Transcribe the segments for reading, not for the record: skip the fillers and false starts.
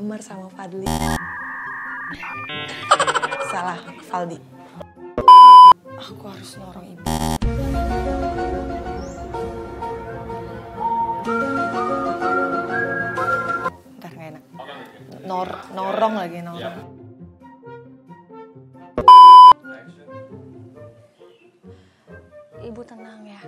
dilamar sama Fadli. Salah, Faldi. Aku harus norong ibu. Ntar gak enak. Norong lagi, norong. Ibu tenang ya.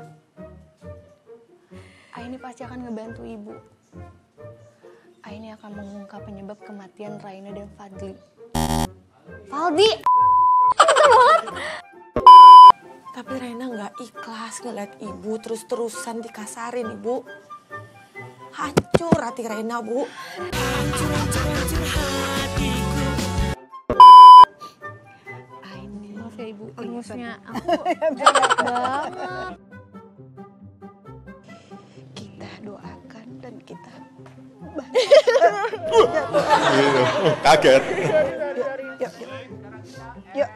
Aini pasti akan ngebantu ibu. Aini akan mengungkap penyebab kematian Raina dan Fadli. Faldi! Bisa banget! Tapi Raina gak ikhlas ngeliat ibu terus-terusan dikasarin, ibu. Hancur hati Raina, Bu. Aini, maaf ya ibu, ingusnya aku berat banget. Kita doakan dan kita kaget. Yuk.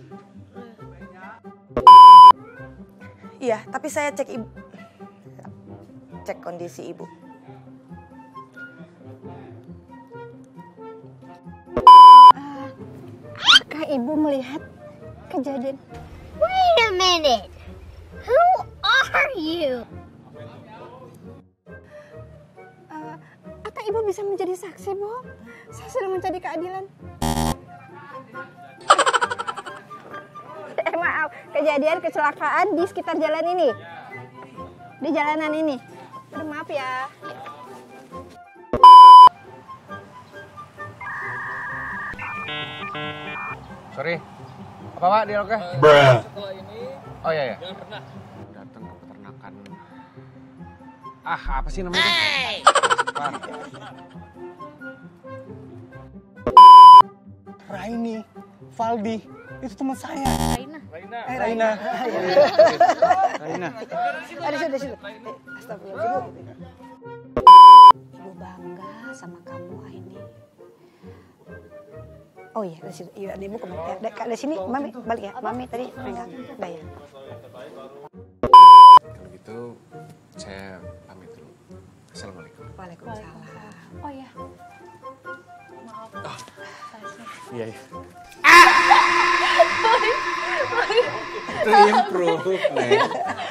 Iya, tapi saya cek ibu. Cek kondisi ibu. Apakah ibu melihat kejadian? Wait a minute. Who are you? Apakah ibu bisa menjadi saksi, Bu? Saya sedang mencari keadilan. Maaf, kejadian kecelakaan di sekitar jalan ini. Di jalanan ini. Aduh, maaf ya. Sorry, apa Pak dialognya? Bruh. Setelah ini, oh iya ya. Jangan pernah datang ke peternakan. Apa sih namanya? Hey! Raini, Faldi, itu teman saya. Raina. Ada situ. Astagfirullah. Ibu bangga sama kamu, Aini. Oh iya, dari situ. Iya, ibu kemana? Dari sini, Mami balik ya. Mami tadi pegang. Udah ya. Kalau gitu, saya pamit dulu. Assalamualaikum. Waalaikumsalam. Oh iya. Iya. Itu improve, Nek.